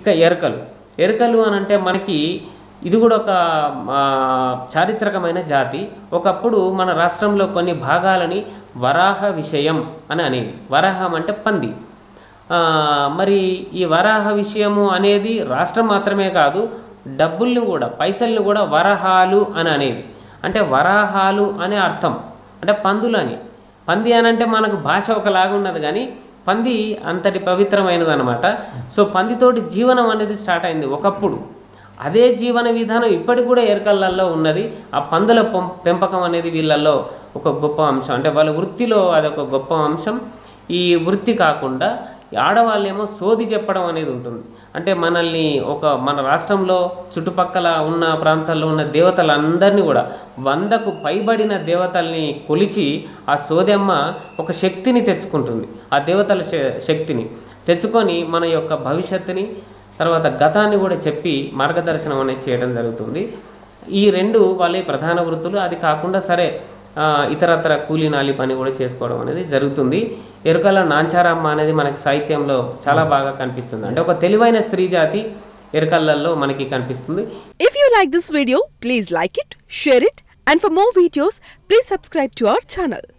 ఇక ఎరకలు. ఎరకలు అని అంటే మనకి ఇది కూడా ఒక చారిత్రకమైన జాతి. ఒకప్పుడు మన రాష్ట్రంలో కొన్ని భాగాలని వరాహ విషయం అని అనేది. వరాహం అంటే పంది. మరి ఈ వరాహ విషయము అనేది రాష్ట్రం మాత్రమే కాదు, డబ్బుల్ని కూడా, పైసల్ని కూడా వరహాలు అని అనేది. అంటే వరాహాలు అనే అర్థం, అంటే పందులని. పంది అని అంటే మనకు భాష ఒకలాగా ఉన్నది, కానీ పంది అంతటి పవిత్రమైనది అనమాట. సో పందితోటి జీవనం అనేది స్టార్ట్ అయింది ఒకప్పుడు. అదే జీవన విధానం ఇప్పటికి కూడా ఎరకళ్ళల్లో ఉన్నది. ఆ పందుల పెంపకం అనేది వీళ్ళల్లో ఒక గొప్ప అంశం, అంటే వాళ్ళ వృత్తిలో అదొక గొప్ప అంశం. ఈ వృత్తి కాకుండా ఆడవాళ్ళేమో సోది చెప్పడం అనేది ఉంటుంది. అంటే మన రాష్ట్రంలో చుట్టుపక్కల ఉన్న ప్రాంతాల్లో ఉన్న దేవతలందరినీ కూడా 100కు పైబడిన దేవతల్ని కొలిచి ఆ సోదెమ్మ ఒక శక్తిని తెచ్చుకుంటుంది. ఆ దేవతల శక్తిని తెచ్చుకొని మన యొక్క భవిష్యత్తుని, తర్వాత గతాన్ని కూడా చెప్పి మార్గదర్శనం అనేది చేయడం జరుగుతుంది. ఈ 2 వాళ్ళ ప్రధాన వృత్తులు. అది కాకుండా సరే ఇతరత్ర కూలీ నాలి పని కూడా చేసుకోవడం అనేది జరుగుతుంది. ఎరుకల నాంచారమ్మ అనేది మనకి సాహిత్యంలో చాలా బాగా కనిపిస్తుంది. అంటే ఒక తెలివైన స్త్రీ జాతి ఎరుకలలో మనకి కనిపిస్తుంది. If you like this video, please like it, share it, and for more videos, please subscribe to our channel.